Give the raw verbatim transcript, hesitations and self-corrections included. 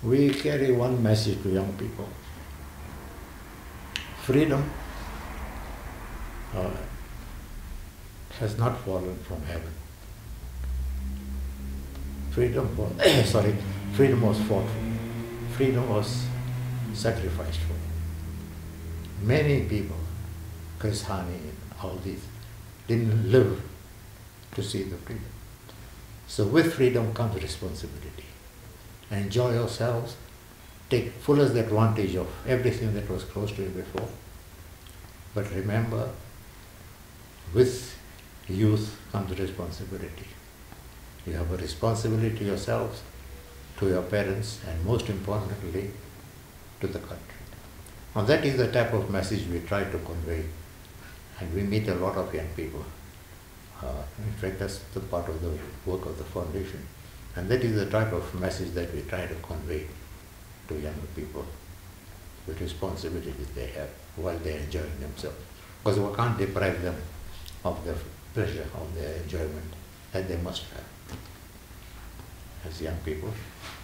we carry one message to young people. Freedom uh, has not fallen from heaven. Freedom was, sorry, freedom was fought for. Freedom was sacrificed for. Many people, Chris Hani and all these, didn't live to see the freedom. So with freedom comes responsibility. Enjoy yourselves, take fullest advantage of everything that was close to you before. But remember, with youth comes responsibility. You have a responsibility to yourselves, to your parents, and most importantly, to the country. Now that is the type of message we try to convey, and we meet a lot of young people. Uh, in fact, that's the part of the work of the foundation. And that is the type of message that we try to convey to younger people, the responsibilities they have while they're enjoying themselves. Because we can't deprive them of the pleasure, of their enjoyment that they must have as young people.